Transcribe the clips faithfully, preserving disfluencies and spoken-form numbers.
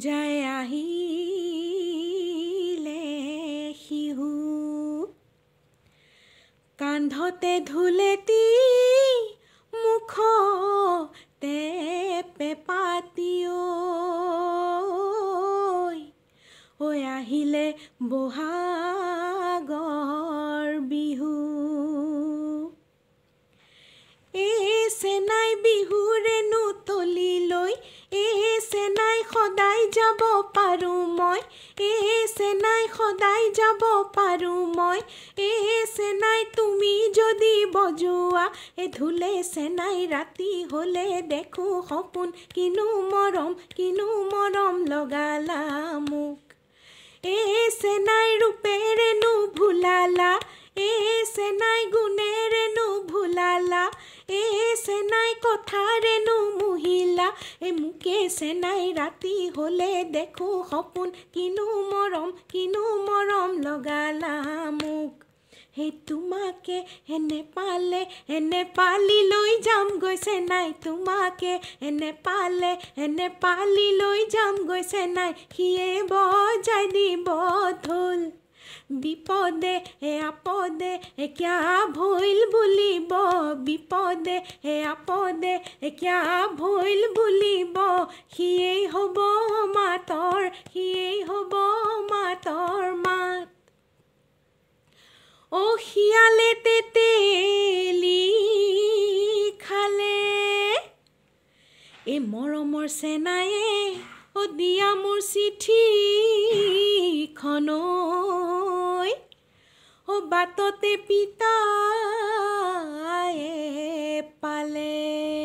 পূজাই আহিলে শিহু কান্ধতে ধুলেতি মুখতে পেপাতি ঐ আহিলে বহাগৰ বিহু এই চেনাই বিহুৰেনো তলিলৈ এই চেনাই সদায় যাব পাৰো মই এই চেনাই সদায় যাব পাৰো মই এই চেনাই তুমি যদি বজোৱা এ ধুলে চেনাই ৰাতি হলে দেখো সপোন কিনো মৰম কিনো মৰম লগালা মোক এই চেনাই ৰূপেৰেনো ভুলালা এই চেনাই গুণেৰেনো ভুলালা এই চেনাই কথাৰেনো মুহিলা এই মোকে চেনাই ৰাতি হলে দেখো সপোন কিনো মৰম কিনো মৰম লগালা মোক সেই তোমাকে এনে পালে এনে পালি লৈ যাম গৈছে নাই তোমাকে এনে পালে এনে পালি লৈ যাম গৈছে নাই সিয়ে বজাই দিব ঢোল বিপদে এ আপদে এ কিয়া ভইল বুলিব বিপদে এ আপদে এ কিয়া ভইল বুলিব সিয়েই হ'ব মাতৰ সিয়েই হ'ব মাতৰ মাত ও শিয়ালে তেতেলি খালে এই মৰমৰ চেনায়ে ও দিয়া মোৰ চিঠিখন ও বাটতে পিতায়ে পালে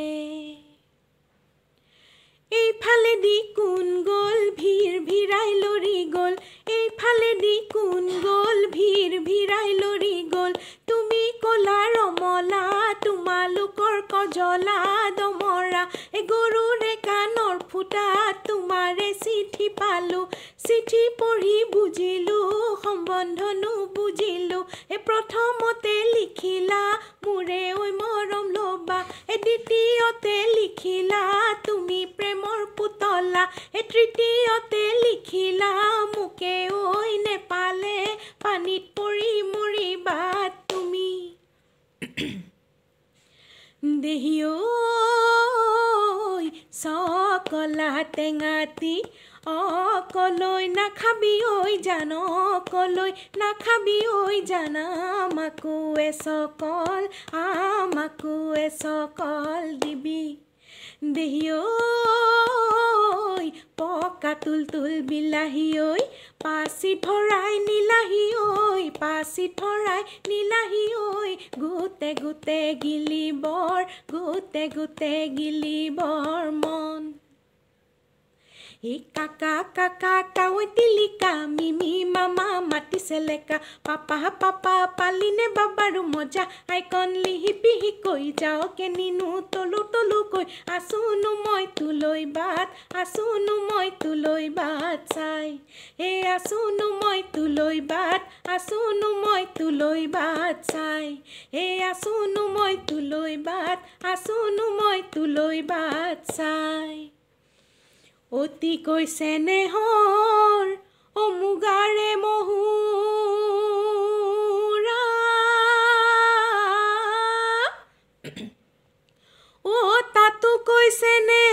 এইফালে দি কোন গ'ল ভিৰ ভিৰাই লৰি গ'ল এইফালে দি কোন গ'ল ভিৰ ভিৰাই লৰি গ'ল তুমি কলা ৰমলা তোমালোকৰ কজলা দমৰা এ গৰুৰে কাণৰ ফুটা তোমাৰে চিঠি পালো চিঠি পঢ়ি বুজিলো সম্বন্ধনো বুজিলো এ প্ৰথমতে লিখিলা মোৰে ঐ মৰম লবা এ দ্বিতীয়তে লিখিলা তুমি প্ৰেমৰ পুতলা এ তৃতীয়তে লিখিলা মোকে ঐ নেপালে পানীত পৰি মৰিবা তুমি দেহি ঐ সকলা টেঙাতি অকলৈ নাখাবি ঐ জান অকলৈ নাখাবি ঐ জানা আমাকো এচকল আমাকো এচকল দিবি দেহি ঐ পকা তুল তুল বিলাহী ঐ পাচি ভৰাই নিলাহী ঐ পাচি ভৰাই নিলাহী ঐ গোটে গোটে গিলিবৰ গোটে গোটে গিলিবৰ মন এই কাকা কাকা কাৱৈ টিলিকা মিমি মামা মাটি চেলেকা পাপা পাপা পালিনে বাবাৰু মজা আইকন লিহি পিহি কৈ যাওকে নিনো তলু তলু কৈ আছোনো মই তুলৈ বাট আছোনো মই তুলৈ বাট চাই এ আছোনো মই তুলৈ বাট আছোনো মই তুলৈ বাট চাই এ আছোনো মই তুলৈ বাট আছোনো মই তুলৈ বাট চাই অতি কৈছে নেহৰ ও মুগাৰে মহুৰা ও তাতো কৈছে নে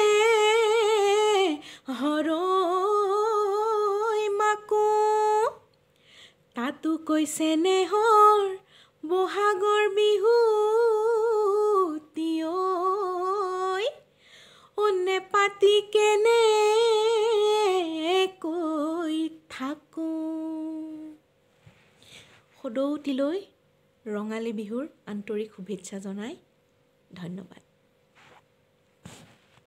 হৰৈ মাকো তাতো কৈছে নেহৰ বহাগৰ বিহু পাতি কেনে কৈ থাকো সদৌতিলৈ ৰঙালী বিহুৰ আন্তৰিক শুভেচ্ছা জনাই ধন্যবাদ।